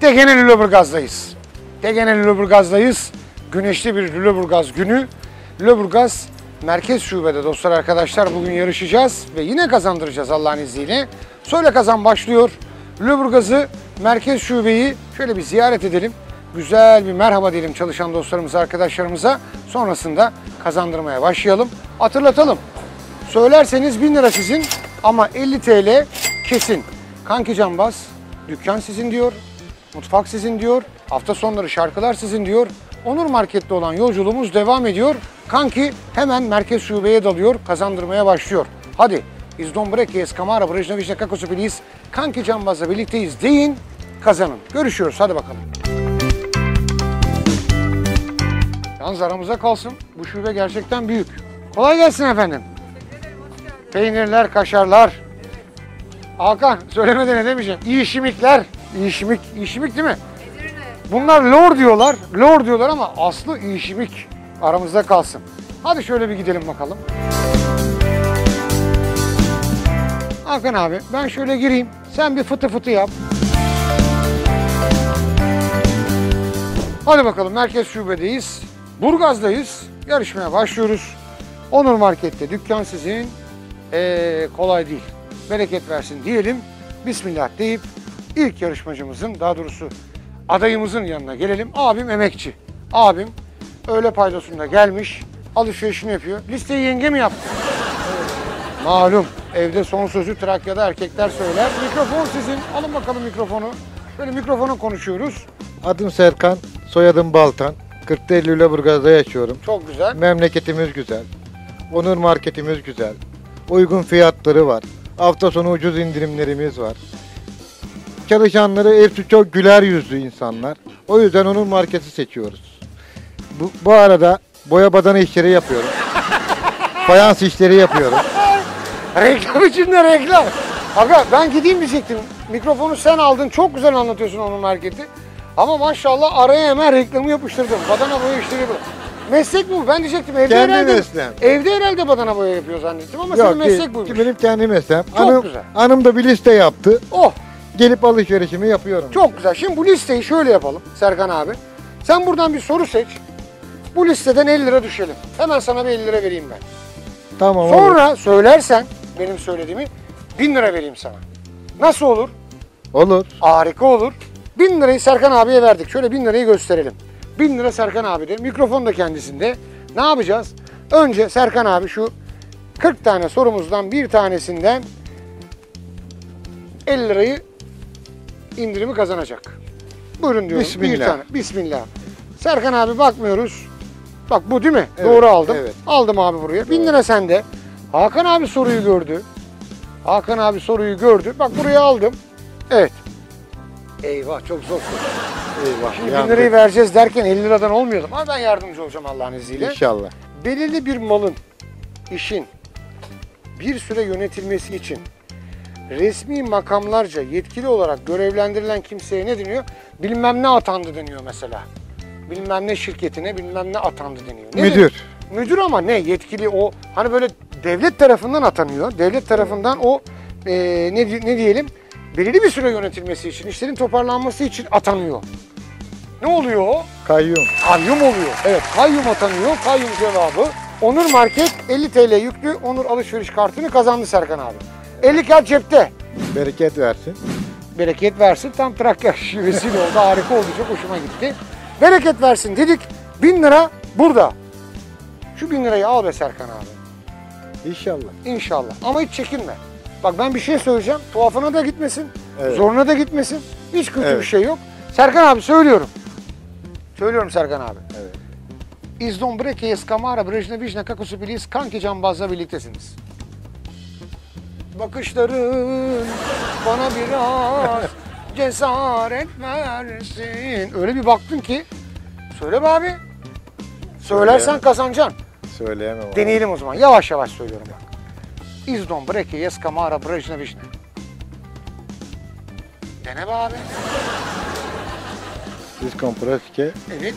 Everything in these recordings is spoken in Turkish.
Degene Lüleburgaz'dayız. Degene Lüleburgaz'dayız. Güneşli bir Lüleburgaz günü. Lüleburgaz Merkez Şube'de dostlar arkadaşlar bugün yarışacağız ve yine kazandıracağız Allah'ın izniyle. Söyle Kazan başlıyor. Lüleburgaz'ı Merkez Şube'yi şöyle bir ziyaret edelim. Güzel bir merhaba diyelim çalışan dostlarımıza, arkadaşlarımıza. Sonrasında kazandırmaya başlayalım. Hatırlatalım. Söylerseniz 1000 lira sizin ama 50 TL kesin. Kanki Cambaz, dükkan sizin diyor. Mutfak sizin diyor. Hafta sonları şarkılar sizin diyor. Onur Market'te olan yolculuğumuz devam ediyor. Kanki hemen Merkez Şube'ye dalıyor. Kazandırmaya başlıyor. Hadi. Iz Dombreke, Eskamara, Brejneviçne, Kakosu Bilis. Kanki Cambaz'la birlikteyiz deyin. Kazanın. Görüşüyoruz. Hadi bakalım. Yalnız aramıza kalsın. Bu şube gerçekten büyük. Kolay gelsin efendim. Peynirler, kaşarlar. Hakan söylemeden ne demeyeceğim. İyişimikler. İyişimik değil mi? Bunlar lor diyorlar. Lor diyorlar ama aslı İyişimik. Aramızda kalsın. Hadi şöyle bir gidelim bakalım. Hakan abi ben şöyle gireyim. Sen bir fıtı fıtı yap. Hadi bakalım Merkez Şube'deyiz. Burgaz'dayız. Yarışmaya başlıyoruz. Onur Market'te dükkan sizin. Kolay değil. Bereket versin diyelim. Bismillah deyip ilk yarışmacımızın, daha doğrusu adayımızın yanına gelelim. Abim emekçi. Abim öğle paydosunda gelmiş. Alışverişini yapıyor. Listeyi yenge mi yaptı? Malum. Evde son sözü Trakya'da erkekler söyler. Mikrofon sizin. Alın bakalım mikrofonu. Böyle mikrofona konuşuyoruz. Adım Serkan, soyadım Baltan. 40'ta Lüleburgaz'da yaşıyorum. Çok güzel. Memleketimiz güzel. Onur Marketimiz güzel. Uygun fiyatları var. Hafta sonu ucuz indirimlerimiz var. Çalışanları hepsi çok güler yüzlü insanlar. O yüzden Onur Market'i seçiyoruz. Bu arada boya badana işleri yapıyorum. Fayans işleri yapıyorum. Reklam içinde reklam. Aga ben gideyim diyecektim. Mikrofonu sen aldın. Çok güzel anlatıyorsun Onur Market'i. Ama maşallah araya hemen reklamı yapıştırdım. Badana boya işleri yapıyorum. Meslek bu. Ben diyecektim evde Kendi herhalde. mesleğim. Evde herhalde badana boya yapıyor zannettim ama Yok, senin meslek buymuş. benim kendi mesleğim. Çok güzel. Hanım da bir liste yaptı. Oh Gelip alışverişimi yapıyorum. çok güzel. Şimdi bu listeyi şöyle yapalım Serkan abi. Sen buradan bir soru seç. Bu listeden 50 lira düşelim. Hemen sana bir 50 lira vereyim ben. Tamam. Sonra söylersen benim söylediğimi 1000 lira vereyim sana. Nasıl olur? Olur. Harika olur. 1000 lirayı Serkan abiye verdik. Şöyle 1000 lirayı gösterelim. 1000 lira Serkan abi de. Mikrofon da kendisinde. Ne yapacağız? Önce Serkan abi şu 40 tane sorumuzdan bir tanesinden 50 lirayı indirimi kazanacak. Buyurun diyorum. Bismillah. Bir tane. Bismillah. Serkan abi bakmıyoruz. Bak bu değil mi? Evet, Doğru aldım. evet. Aldım abi buraya. 1000 lira sende. Hakan abi soruyu gördü. Hakan abi soruyu gördü. Bak buraya aldım. Evet. Eyvah çok zor. Eyvah. Şimdi 1000 lirayı vereceğiz derken 50 liradan olmuyordum. Ama ben yardımcı olacağım Allah'ın izniyle. İnşallah. Belirli bir malın, işin bir süre yönetilmesi için resmi makamlarca yetkili olarak görevlendirilen kimseye ne deniyor? Bilmem ne atandı deniyor mesela. Bilmem ne şirketine bilmem ne atandı deniyor. Ne Müdür. deniyor? Müdür ama ne? Yetkili o hani böyle devlet tarafından atanıyor. Devlet tarafından o ne diyelim? Belirli bir süre yönetilmesi için, işlerin toparlanması için atanıyor. Ne oluyor o? Kayyum. Kayyum oluyor. Evet, kayyum atanıyor. Kayyum cevabı. Onur Market 50 TL yüklü Onur alışveriş kartını kazandı Serkan abi. 50 kağıt cepte. Bereket versin. Bereket versin. Tam Trakya şivesiyle oldu. Harika oldu. Çok hoşuma gitti. Bereket versin dedik. 1000 lira burada. Şu 1000 lirayı al be Serkan abi. İnşallah. İnşallah. Ama hiç çekinme. Bak ben bir şey söyleyeceğim. Tuhafına da gitmesin. Evet. Zoruna da gitmesin. Hiç kötü Evet. bir şey yok. Serkan abi söylüyorum. Söylüyorum Serkan abi. Evet. Iz Dombreke, Eskamara, Brejneviçne, Kakosu Bilis, Kanki Cambaz'la birliktesiniz. Bakışların bana biraz cesaret versin. Öyle bir baktın ki. Söyle be abi. Söylersen kazanacaksın. Söyleyemem abi. Deneyelim o zaman. Yavaş yavaş söylüyorum bak. Iz Dombreke, Eskamara, Brejneviçne. Dene be abi. Biz komproske. Evet.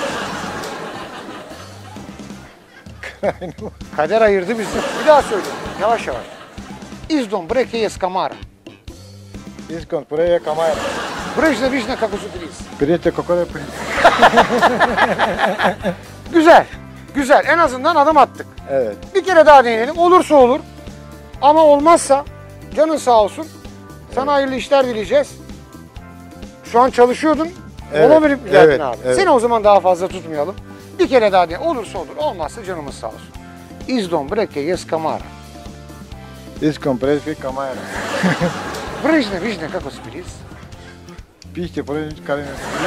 Kader ayırdı bizi. Bir daha söyle. Yavaş yavaş. Iz Dombreke, Eskamara. Biz komproya kamera. Brejne vişne kakosu please. Pirete kokoreç. Güzel. Güzel. En azından adım attık. Evet. Bir kere daha deneyelim. Olursa olur. Ama olmazsa canın sağ olsun. Sana hayırlı işler dileyeceğiz. Şu an çalışıyordun. Evet, Mola verip geldin evet, abi. evet. Seni o zaman daha fazla tutmayalım. Bir kere daha deneyelim. Olursa olur. Olmazsa canımız sağ olsun. İzdon breke yes kamara. Iscompresi camara. Brejne vişne kakosu please. Pişti fırın karın.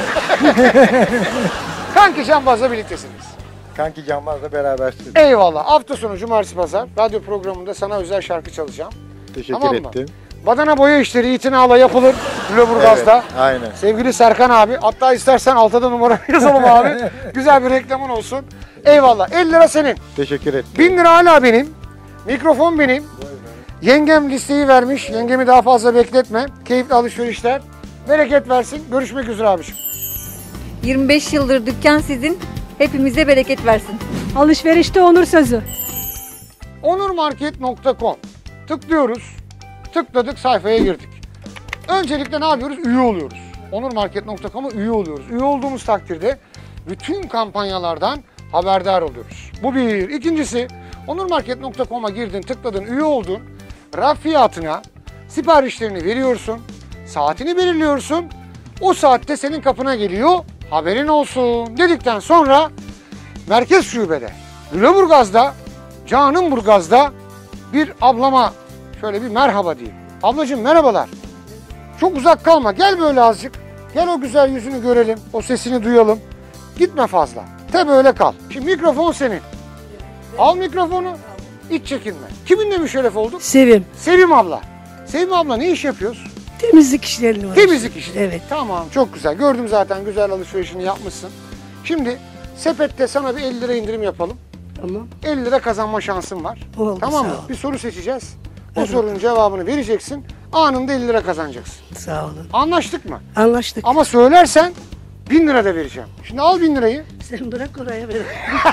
Kanki Cambaz'la birliktesiniz. Kanki Canmaz'la berabersin. Eyvallah. Hafta sonu cumartesi pazar radyo programında sana özel şarkı çalacağım. Teşekkür Tamam mı? ettim. Badana boya işleri itinayla yapılır Lüleburgaz'da. Evet, aynen. Sevgili Serkan abi, hatta istersen altta da numara yazalım abi. Güzel bir reklamın olsun. Eyvallah. 50 lira senin. Teşekkür ettim. 1000 lira hala benim. Mikrofon benim. Yengem listeyi vermiş. Yengemi daha fazla bekletme. Keyifli alışverişler. Bereket versin. Görüşmek üzere abiciğim. 25 yıldır dükkan sizin. Hepimize bereket versin. Alışverişte onur sözü. onurmarket.com tıklıyoruz. Tıkladık, sayfaya girdik. Öncelikle ne yapıyoruz? Üye oluyoruz. onurmarket.com'a üye oluyoruz. Üye olduğumuz takdirde bütün kampanyalardan haberdar oluyoruz. Bu bir. İkincisi, onurmarket.com'a girdin, tıkladın, üye oldun. Raf fiyatına siparişlerini veriyorsun. Saatini belirliyorsun. O saatte senin kapına geliyor. Haberin olsun dedikten sonra merkez şubede, Lüleburgaz'da, Canımburgaz'da bir ablama şöyle bir merhaba diyeyim. Ablacığım merhabalar. Çok uzak kalma. Gel böyle azıcık. Gel o güzel yüzünü görelim. O sesini duyalım. Gitme fazla. Te böyle kal. Şimdi mikrofon senin. Al mikrofonu. Hiç çekinme. Kiminle müşerref olduk? Sevim. Sevim abla. Sevim abla ne iş yapıyoruz? Temizlik işlerini var. Temizlik işi. Evet. Tamam, çok güzel. Gördüm zaten, güzel alışverişini yapmışsın. Şimdi sepette sana bir 50 lira indirim yapalım. Tamam. 50 lira kazanma şansın var. Oldu, Tamam mı? sağ ol. Bir soru seçeceğiz. O Evet. sorunun cevabını vereceksin. Anında 50 lira kazanacaksın. Sağ olun. Anlaştık mı? Anlaştık. Ama söylersen 1000 lira da vereceğim. Şimdi al 1000 lirayı. Sen bırak oraya ver.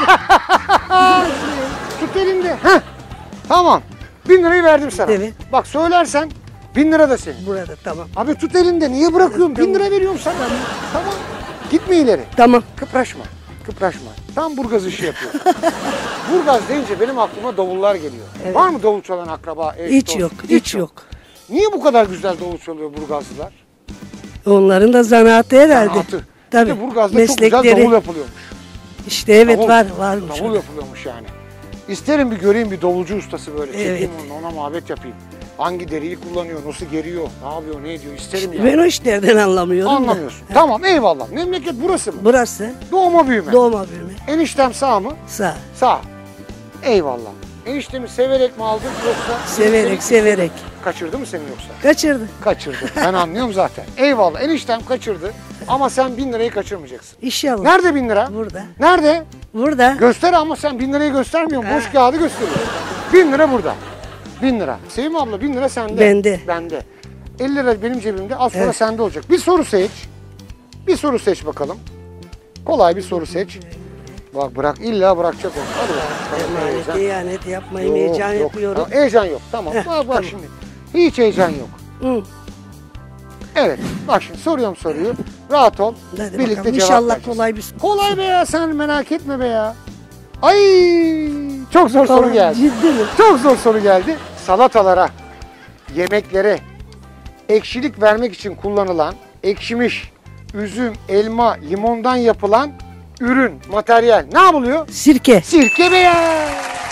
Tut elinde. Heh. Tamam. 1000 lirayı verdim sana. Evet. Bak söylersen 1000 lira da senin. Burada tamam. Abi tut elinde. Niye bırakıyorsun? 1000 lira veriyorum sana. Tamam. Gitme ileri. Tamam. Kıpraşma. Kıpraşma. Tam Burgaz işi yapıyor. Burgaz deyince benim aklıma davullar geliyor. Evet. Var mı davul çalan akraba, eş, Hiç dost? yok. Hiç yok. Niye bu kadar güzel davul çalıyor Burgazlılar? Onların da zanaatı herhalde. Zanaatı. Tabii. Bir de Burgaz'da çok güzel Meslekleri. davul yapılıyormuş. İşte evet Davul- varmış. Davul yapılıyormuş yani. İsterim bir göreyim bir davulcu ustası böyle. Çekeyim Evet. onu, ona muhabbet yapayım. Hangi deriyi kullanıyor, nasıl geriyor, ne yapıyor, ne ediyor isterim Ben yani. o işlerden anlamıyorum. da. Anlamıyorsun. Tamam eyvallah. Memleket burası mı? Burası Doğma büyüme. doğma büyüme. Eniştem sağ mı? Sağ. Sağ. Eyvallah. Eniştemi severek mi aldın yoksa? Severek severek. Kaçırdı mı seni yoksa? Kaçırdı. Kaçırdı. Ben anlıyorum zaten. Eyvallah. Eniştem kaçırdı. Ama sen 1000 lirayı kaçırmayacaksın. İnşallah. Nerede 1000 lira? Burada. Nerede? Burada. Göster ama sen 1000 lirayı göstermiyorsun. Boş kağıdı gösteriyorsun. 1000 lira burada. 1000 lira. Sevim abla 1000 lira sende. Bende. Bende. 50 lira benim cebimde. Az sonra Evet. sende olacak. Bir soru seç. Bir soru seç bakalım. Kolay bir soru seç. Bak bırak illa bırakacak onu. Hadi bakalım. Emanet, ihanet yapmayın. Yok, Heyecan yok. yapıyorum. Tamam, heyecan yok. Tamam. Heh, Bak tamam. şimdi. Hiç heyecan yok. Hı. Evet. Bak şimdi soruyorum soruyu. Rahat ol. Hadi Birlikte bakalım. cevap İnşallah vereceğiz. kolay bir Kolay be ya, sen merak etme be ya. Ay çok zor soru Kolay, geldi. ciddi mi? Çok zor soru geldi. Salatalara, yemeklere ekşilik vermek için kullanılan ekşimiş üzüm, elma, limondan yapılan ürün, materyal ne yapılıyor? Sirke. Sirke be ya.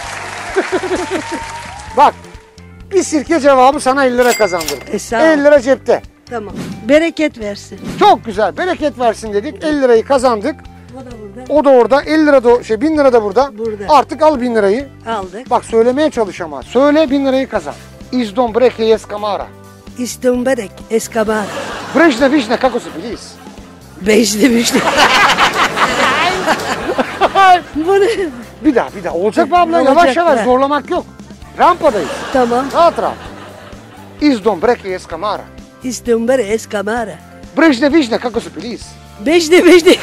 Bak bir sirke cevabı sana 50 lira kazandırdı. Sağ ol. 50 lira cepte. Tamam. Bereket versin. Çok güzel. Bereket versin dedik. 50 lirayı kazandık. O da burada. O da orada. 50 lira da 1000 lira da burada. Burada. Artık al 1000 lirayı. Aldık. Bak söylemeye çalış ama. Söyle 1000 lirayı kazan. İzdon breke yes kamara. İstumberek. Eskabar. Brejne vişne kakosu please. Beşli beşli. Bu ne? Bir daha. Olacak mı abla? Olacak, Yavaş yavaş he. zorlamak yok. Rampadayız. Tamam. Rahat rahat. İzdon breke yes kamara. İstumbere eskabara. Brejne vişne kakosu please. Beşli beşli.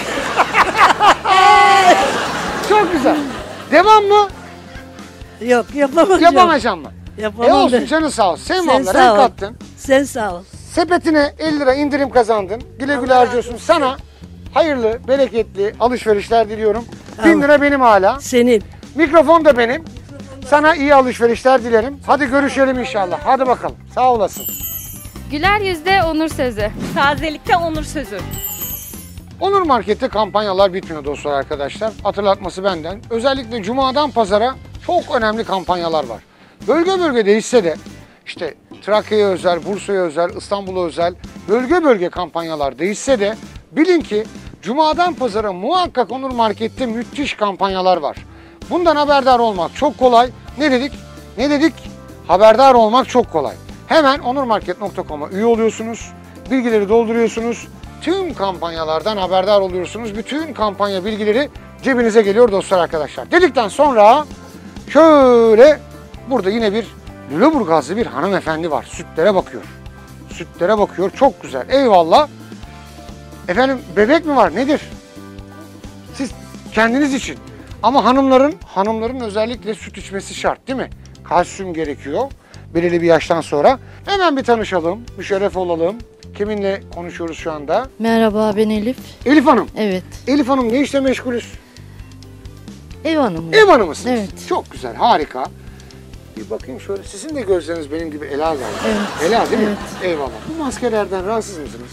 Çok güzel. Devam mı? Yok yapamayacağım. Yapamayacağım mı? Yapamam olsun ben. canın sağ olsun. Sen Sen abla sağ renk ol. kattın. Sen sağ ol. Sepetine 50 lira indirim kazandın. Güle güle harcıyorsun. Sana hayırlı, bereketli alışverişler diliyorum. 1000 lira benim hala. Senin. Mikrofon da benim. Sana iyi alışverişler dilerim. Hadi görüşelim inşallah. Hadi bakalım. Sağ olasın. Güler yüzde onur sözü. Tazelikte onur sözü. Onur Market'te kampanyalar bitmiyor dostlar arkadaşlar. Hatırlatması benden. Özellikle Cuma'dan Pazara çok önemli kampanyalar var. Bölge bölge değişse de işte Trakya'ya özel, Bursa'ya özel, İstanbul'a özel bölge bölge kampanyalar değişse de bilin ki Cuma'dan Pazara muhakkak Onur Market'te müthiş kampanyalar var. Bundan haberdar olmak çok kolay. Ne dedik? Ne dedik? Haberdar olmak çok kolay. Hemen onurmarket.com'a üye oluyorsunuz. Bilgileri dolduruyorsunuz. Tüm kampanyalardan haberdar oluyorsunuz. Bütün kampanya bilgileri cebinize geliyor dostlar arkadaşlar. Dedikten sonra şöyle burada yine bir Lüleburgazlı bir hanımefendi var. Sütlere bakıyor. Sütlere bakıyor. Çok güzel. Eyvallah. Efendim bebek mi var? Nedir? Siz kendiniz için. Ama hanımların özellikle süt içmesi şart değil mi? Kalsiyum gerekiyor belirli bir yaştan sonra. Hemen bir tanışalım, müşerref olalım. Kiminle konuşuyoruz şu anda? Merhaba, ben Elif. Elif Hanım. Evet. Elif Hanım ne işle meşgulüz? Ev hanımı. Ev hanımısınız. Evet. Çok güzel, harika. Bir bakayım şöyle, sizin de gözleriniz benim gibi Ela galiba. Evet. Ela değil mi? Evet. Eyvallah. Bu maskelerden rahatsız mısınız?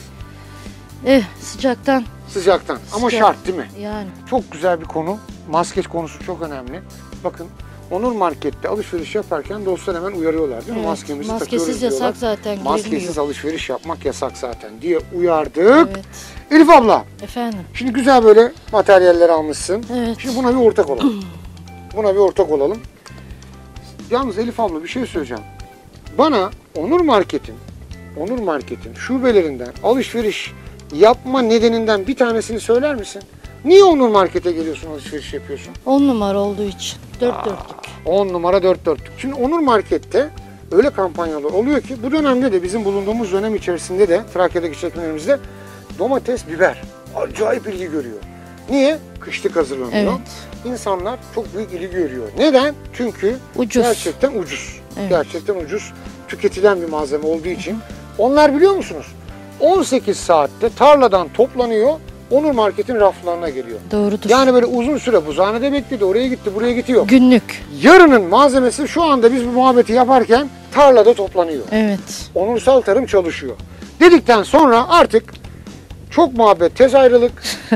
Sıcaktan. Sıcaktan ama Sıcak. şart değil mi? Yani. Çok güzel bir konu. Maske konusu çok önemli. Bakın Onur Market'te alışveriş yaparken dostlar hemen uyarıyorlar değil mi? Evet. Maskemizi Maskesiz takıyoruz diyorlar. yasak zaten, Maskesiz girilmiyor. alışveriş yapmak yasak zaten diye uyardık. Evet. Elif abla, Efendim. şimdi güzel böyle materyaller almışsın. Evet. Şimdi buna bir ortak olalım. Buna bir ortak olalım. Yalnız Elif abla bir şey söyleyeceğim. Bana Onur Market'in şubelerinden alışveriş yapma nedeninden bir tanesini söyler misin? Niye Onur Market'e geliyorsun, alışveriş yapıyorsun? 10 numara olduğu için. 4 dörtlük. 10 numara 4 dörtlük. Şimdi Onur Market'te öyle kampanyalar oluyor ki bu dönemde de bizim bulunduğumuz dönem içerisinde de Trakya'daki çekimlerimizde domates, biber acayip ilgi görüyor. Niye? Kışlık hazırlanıyor. Evet. İnsanlar çok büyük ilgi görüyor. Neden? Çünkü Ucuz. gerçekten ucuz. Evet. Gerçekten ucuz. Tüketilen bir malzeme olduğu için. Onlar biliyor musunuz? 18 saatte tarladan toplanıyor, Onur Market'in raflarına geliyor. Doğrudur. Yani böyle uzun süre buzhanede bekledi, oraya gitti, buraya gidiyor. Günlük. Yarının malzemesi şu anda biz bu muhabbeti yaparken tarlada toplanıyor. Evet. Onursal tarım çalışıyor. Dedikten sonra artık çok muhabbet, tez ayrılık.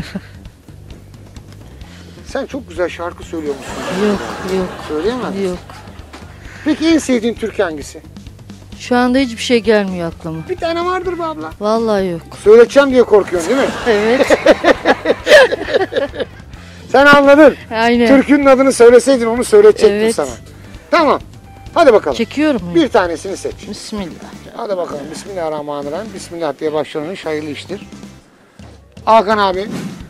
Sen çok güzel şarkı söylüyormuşsun. Yok. Söyleyemez. Yok. Peki en sevdiğin türkü hangisi? Şu anda hiçbir şey gelmiyor aklıma. Bir tane vardır be abla. Vallahi yok. Söyleyeceğim diye korkuyorsun değil mi? Evet. Sen anladın. Aynen. Türkünün adını söyleseydin onu söyletecektim Evet. sana. Tamam. Hadi bakalım. Çekiyorum mu? Bir tanesini seç. Bismillah. Hadi bakalım. Bismillahirrahmanirrahim. Bismillah diye başlanmış hayırlı iştir. Hakan abi.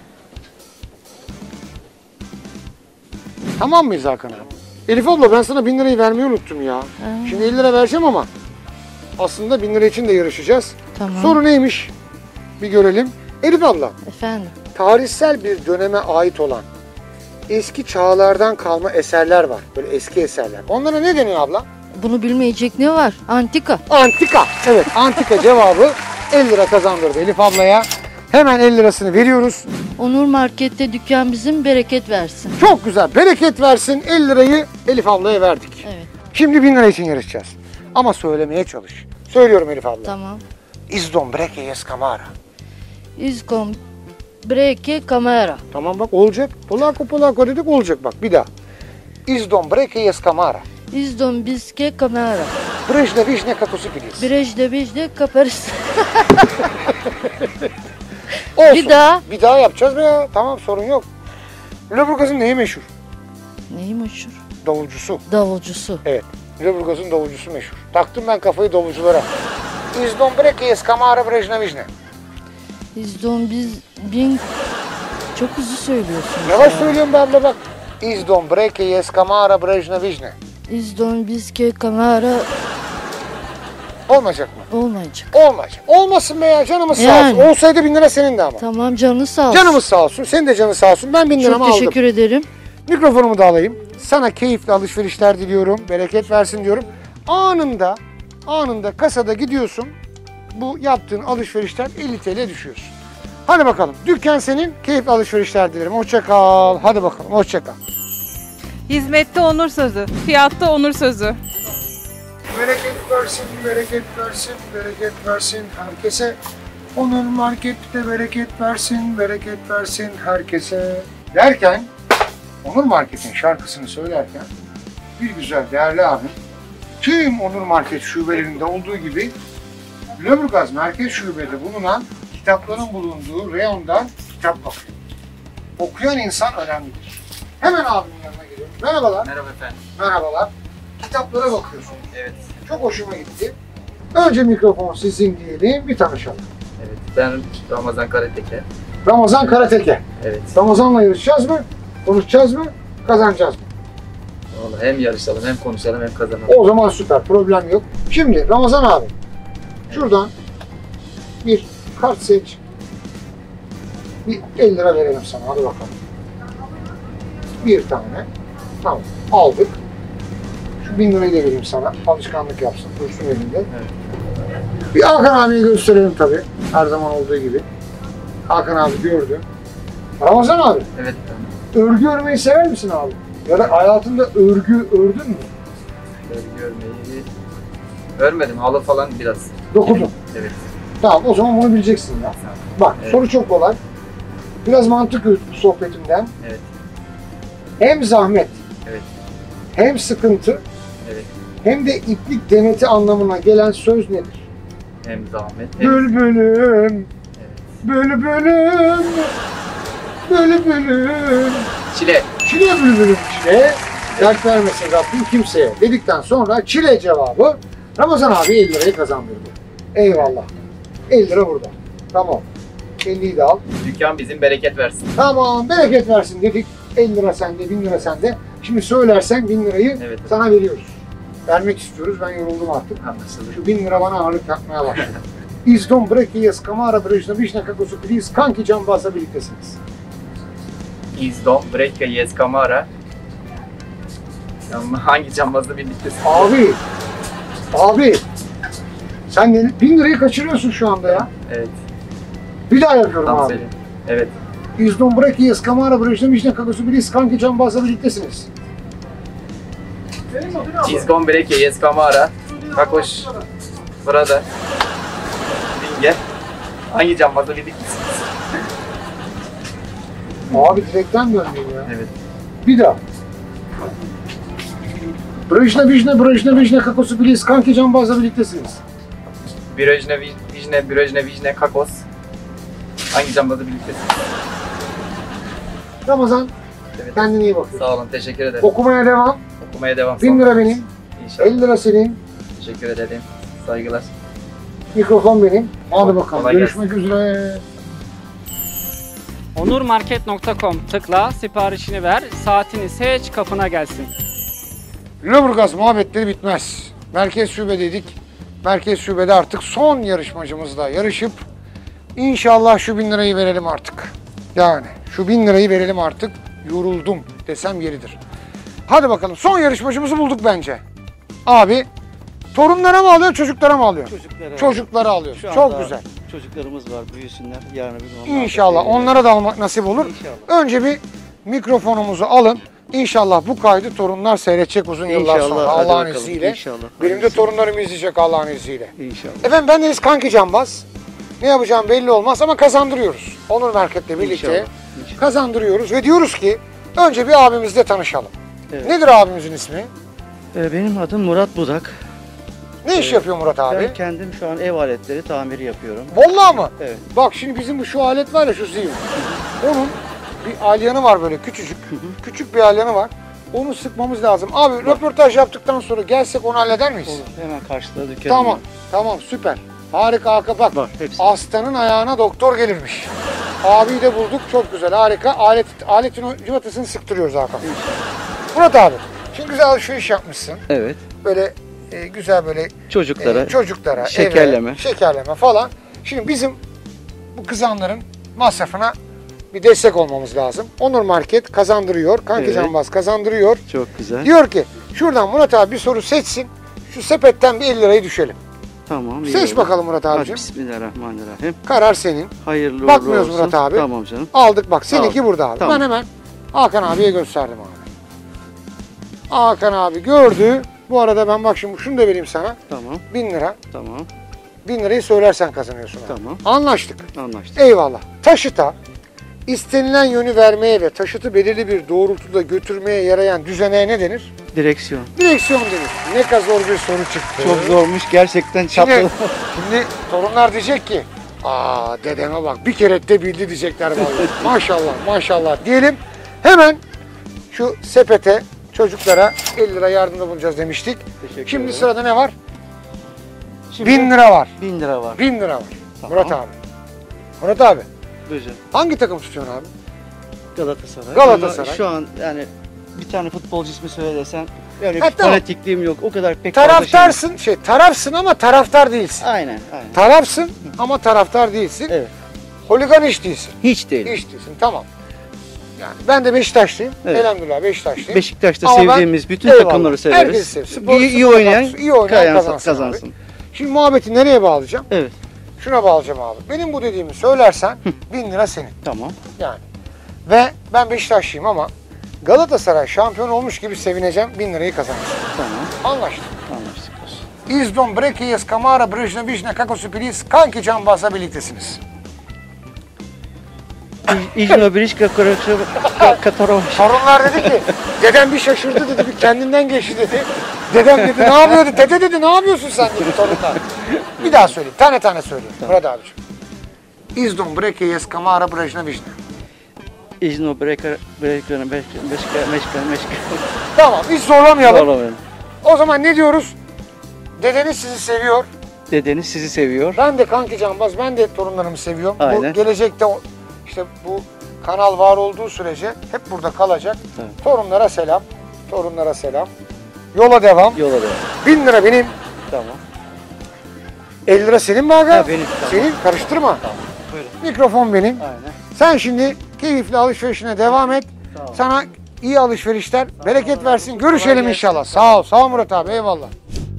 Tamam mıyız Hakan abi? Elif abla ben sana 1000 lirayı vermeyi unuttum ya. Şimdi 50 lira vereceğim ama aslında 1000 lira için de yarışacağız. Tamam. Soru neymiş? Bir görelim. Elif abla, Efendim. tarihsel bir döneme ait olan eski çağlardan kalma eserler var. Böyle eski eserler. Onlara ne deniyor abla? Bunu bilmeyecek ne var? Antika. Antika. Evet, antika cevabı 50 lira kazandırdı Elif ablaya. Hemen 50 lirasını veriyoruz. Onur Market'te dükkan bizim, bereket versin. Çok güzel. Bereket versin. 50 lirayı Elif ablaya verdik. Evet. Şimdi 1000 lira için yarışacağız. Ama söylemeye çalış. Söylüyorum Elif abla. Tamam. İzdon breke yes kamara. İzkom breke kamera. Tamam bak olacak. Polako dedik olacak bak bir daha. İzdon breke yes kamara. İzdom biske kamera. Brejne vijne katosu pilis. Birejde bijde kaparız. Olsun. Bir daha. Bir daha yapacağız be ya. Tamam sorun yok. Lüleburgaz'ın neyi meşhur? Neyi meşhur? Davulcusu. Davulcusu. Evet. Lüleburgaz'ın davulcusu meşhur. Taktım ben kafayı davulculara. İzdon breke yes kamara brejne vijne. İzdom biz bin... Çok hızlı söylüyorsun. Yavaş söylüyorum be abla bak. İzdon breke yes kamara brejne vijne. İzdom biske kamera Olmayacak mı? olmayacak. Olmayacak. Olmasın be ya canımız sağ Yani. olsun. Olsaydı 1000 lira senin de ama. Tamam canı sağ olsun. Canımız sağ olsun. Senin de canın sağ olsun. Ben 1000 liramı Çok aldım. teşekkür ederim. Mikrofonumu da alayım. Sana keyifli alışverişler diliyorum. Bereket versin diyorum. Anında kasada gidiyorsun. bu yaptığın alışverişten 50 TL düşüyorsun. Hadi bakalım. Dükkan senin. Keyifli alışverişler dilerim. Hoşça kal. Hadi bakalım. Hoşça kal. Hizmette onur sözü. Fiyatta onur sözü. Bereket versin, bereket versin, bereket versin herkese. Onur Market'te bereket versin, bereket versin herkese. Derken, Onur Market'in şarkısını söylerken bir güzel değerli abim tüm Onur Market şubelerinde olduğu gibi Lüleburgaz Merkez Şube'de bulunan kitapların bulunduğu reyondan kitap bakıyor. Okuyan insan önemlidir. Hemen abimin yanına geliyorum. Merhabalar. Merhaba efendim. Merhabalar. Kitaplara bakıyorsun. Evet. Çok hoşuma gitti. Önce mikrofon sizin diyelim, bir tanışalım. Evet. Ben Ramazan Karateke. Ramazan Karateke. Evet. Ramazan'la yarışacağız mı? Konuşacağız mı? Kazanacağız mı? Vallahi hem yarışalım hem konuşalım hem kazanalım. O zaman süper, problem yok. Şimdi Ramazan abi, şuradan bir kart seç. Bir 50 lira verelim sana, hadi bakalım. Bir tane. Tamam, aldık. Şu 1000 lirayı da vereyim sana, alışkanlık yapsın, dursun elinde. Evet. Bir Hakan abiyi gösterelim tabii, her zaman olduğu gibi. Hakan abi gördü. Ramazan abi, Evet efendim. örgü örmeyi sever misin abi? Ya da hayatında örgü ördün mü? Örgü örmeyi örmedim. Halı falan biraz. Dokudun. Evet. Tamam, o zaman bunu bileceksin ya. Bak, Evet. soru çok kolay. Biraz mantık yürüt bu sohbetimden. Evet. Hem zahmet, Evet. hem sıkıntı, Evet. hem de iplik demeti anlamına gelen söz nedir? Hem zahmet hem... Bülbülüm, Evet. bülbülüm, bülbülüm. Çile. Çile bülbülüm çile, dert vermesin Rabbim kimseye dedikten sonra çile cevabı Ramazan abi 50 lirayı kazandırdı. Eyvallah. 50 lira burada. Tamam. 50'yi de al. Dükkan bizim bereket versin. Tamam, bereket versin dedik. 50 lira sende, 1000 lira sende. Şimdi söylersen 1000 lirayı Evet. sana veriyoruz. Vermek istiyoruz, ben yoruldum artık. Anlaşıldı. Şu 1000 lira bana ağırlık yapmaya başladı. İzdon Brekiye Skamara Brejna Vişne Kakosu Please Kanki Cambaz'la birliktesiniz. İzdon, Breka, Yes, Kamara. Ama hangi cambazla birliktesin? Abi, sen 1000 lirayı kaçırıyorsun şu anda ya. Evet. Bir daha yapıyorum Tam abi. söyle. Evet. İzdon Brekiye Skamara Brejna Vişne Kakosu Please Kanki Cambaz'la birliktesiniz. İzdon, Breka, Yes, Kamara. Kakoş. Burada. Binge. Hangi cambazla birliktesin? Abi direkten döndün ya. Evet. Bir daha. Brejna Vişne Kakosu Please Kanki Cambaz'la birliktesiniz. Birojne, Vijne, Kakos. Hangi cambazla birliktesin? Ramazan, Evet. kendine iyi bakıyorsun. Sağ olun, teşekkür ederim. Okumaya devam. Okumaya devam. 1000 lira benim, İnşallah. 50 lira senin, Teşekkür ederim. Saygılar. mikrofon benim. Hadi bakalım, Kolay görüşmek üzere. Onurmarket.com tıkla, siparişini ver, saatini seç, kapına gelsin. Lüleburgaz muhabbetleri bitmez. Merkez şubedeydik. Merkez şubede artık son yarışmacımızla yarışıp inşallah şu 1000 lirayı verelim artık. Yani şu 1000 lirayı verelim artık. Yoruldum desem yeridir. Hadi bakalım, son yarışmacımızı bulduk bence. Abi, torunlara mı alıyor, çocuklara mı alıyor? Çocuklara alıyor. Şu Çok anda güzel. Çocuklarımız var, büyüsünler. Yarın bir gün onlar da İnşallah büyüyecek. onlara da almak nasip olur. İnşallah. Önce bir mikrofonumuzu alın. İnşallah bu kaydı torunlar seyredecek uzun yıllar İnşallah, sonra hadi Allah'ın bakalım, izniyle. inşallah. Benim de torunlarım izleyecek Allah'ın izniyle. İnşallah. Efendim bendeniz Kanki Cambaz. Ne yapacağım belli olmaz ama kazandırıyoruz. Onur Market'le birlikte İnşallah, inşallah. kazandırıyoruz ve diyoruz ki önce bir abimizle tanışalım. Evet. Nedir abimizin ismi? Benim adım Murat Budak. Ne iş yapıyor Murat abi? Ben kendim şu an ev aletleri tamiri yapıyorum. Vallahi mı? Evet. Bak şimdi bizim şu alet var ya, şu zil. Onun bir alyanı var böyle küçücük. Küçük bir alyanı var. Onu sıkmamız lazım. Abi röportaj yaptıktan sonra gelsek onu halleder miyiz? Olur. Hemen karşıda dükkanım Tamam. var. Tamam süper. Harika Hakan bak. Var, hepsi. Aslanın ayağına doktor gelirmiş. Abiyi de bulduk. Çok güzel. Harika. Aletin cıvatasını sıktırıyoruz Hakan. Murat abi. Şimdi güzel alışveriş yapmışsın. Evet. Böyle güzel böyle Çocuklara, eve, şekerleme falan. Şimdi bizim bu kızanların masrafına bir destek olmamız lazım. Onur Market kazandırıyor. Kanki Evet. Cambaz kazandırıyor. çok güzel. Diyor ki şuradan Murat abi bir soru seçsin. Şu sepetten bir 50 lirayı düşelim. Tamam. iyi Seç olur. bakalım Murat Hadi abicim. bismillahirrahmanirrahim. Karar senin. Hayırlı Bakmıyoruz uğurlu olsun. Murat abi. Tamam canım. Aldık bak. Seninki Aldım. burada abi. Tamam. Ben hemen Hakan abiye gösterdim abi. Hakan abi gördü. Bu arada ben bak şimdi şunu da vereyim sana. Tamam. 1000 lira. Tamam. 1000 lirayı söylersen kazanıyorsun abi. Tamam. Anlaştık. Anlaştık. Eyvallah. Taşıta istenilen yönü vermeye ve taşıtı belirli bir doğrultuda götürmeye yarayan düzeneye ne denir? Direksiyon. Direksiyon denir. Ne kadar zor bir soru çıktı. Çok zormuş gerçekten Şimdi, çaplı. şimdi torunlar diyecek ki, aa dedeme bak bir kere de bildi diyecekler vallahi. Maşallah maşallah diyelim. Hemen şu sepete çocuklara 50 lira yardımda bulunacağız demiştik. Teşekkür Şimdi ederim. sırada ne var? Şimdi 1000 lira var. 1000 lira var. 1000 lira var. Tamam. Murat abi. Murat abi Buyurun. hangi takım tutuyorsun abi? Galatasaray. Galatasaray. Ama şu an yani bir tane futbolcu ismi söyle desen öyle Ha, bir tamam. fanatikliğim yok. O kadar pek fazla Taraftarsın, tarafsın ama taraftar değilsin. Aynen, aynen. Tarafsın ama taraftar değilsin. Evet. Holigan hiç değilsin. Hiç değil. Hiç değilsin, tamam. Yani ben de Beşiktaşlıyım. Evet. Elhamdülillah Beşiktaşlıyım. Beşiktaş'ta Ama ben- sevdiğimiz bütün Eyvallah. takımları severiz. Herkesi severiz. Spor, iyi spor oynayan, katkısı, iyi oynayan kazansın. kazansın. Abi. Şimdi muhabbeti nereye bağlayacağım? Evet. Şuna bağlayacağım abi. Benim bu dediğimi söylersen 1000 lira senin. Tamam. Yani. Ve ben Beşiktaşlıyım ama Galatasaray şampiyon olmuş gibi sevineceğim. 1000 lirayı kazanırsın. Tamam. Anlaştık. Anlaştık. İzdon, Brekiye, Skamara, Brejnevic, Kakosu Pilis, Kanki Canbaz'la birliktesiniz. İjno Birişka Katarov. Torunlar dedi ki, dedem bir şaşırdı dedi, bir kendinden geçti dedi. Dedem dedi, ne yapıyordu? Dede dedi, ne yapıyorsun sen dedi torunlar. Bir daha söyleyeyim, tane tane söyleyeyim Murat abiciğim. İzdon, Brekiye, Skamara, Brejnevic. İjno Meşka. Tamam, hiç zorlamayalım. Zorlamayalım. O zaman ne diyoruz? Dedeniz sizi seviyor. Dedeniz sizi seviyor. Ben de Kanki Canbaz, ben de torunlarımı seviyorum. Aynen. Bu gelecekte işte bu kanal var olduğu sürece hep burada kalacak. Evet. Torunlara selam, torunlara selam. Yola devam. Yola devam. 1000 lira benim, Tamam. 50 lira senin mi aga? Ha, benim, tamam. Senin, karıştırma. Tamam. Buyurun. Mikrofon benim. Aynen. Sen şimdi keyifli alışverişine devam et. Tamam. Sana iyi alışverişler, bereket versin. Görüşelim inşallah. Sağ ol, sağ ol Murat abi, eyvallah.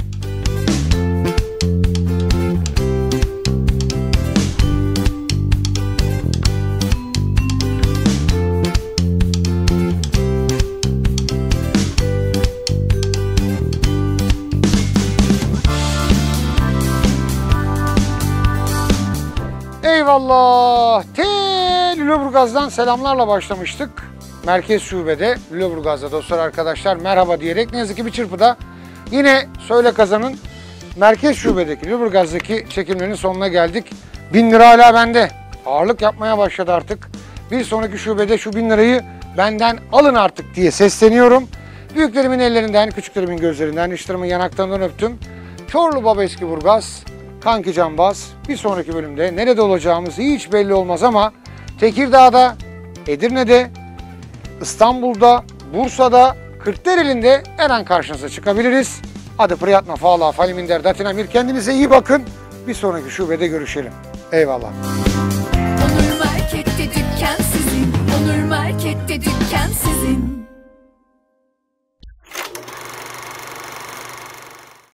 Eyvallah. Lüleburgaz'dan selamlarla başlamıştık. Merkez Şube'de Lüleburgaz'da dostlar arkadaşlar merhaba diyerek ne yazık ki bir çırpıda yine Söyle Kazan'ın Merkez Şube'deki Lüleburgaz'daki çekimlerinin sonuna geldik. 1000 lira hala bende. Ağırlık yapmaya başladı artık. Bir sonraki şubede şu 1000 lirayı benden alın artık diye sesleniyorum. Büyüklerimin ellerinden, küçüklerimin gözlerinden, işlerimin yanaklarından öptüm. Çorlu Baba Eskiburgaz, Kanki Canbaz. Bir sonraki bölümde nerede olacağımız hiç belli olmaz ama Tekirdağ'da, Edirne'de, İstanbul'da, Bursa'da, Kırklareli'nde her an karşınıza çıkabiliriz. Hadi Priyatna, Fala, Faliminder, Datinamir kendinize iyi bakın. Bir sonraki şubede görüşelim. Eyvallah. Onur Market'te dükkan sizin. Onur Market'te dükkan sizin.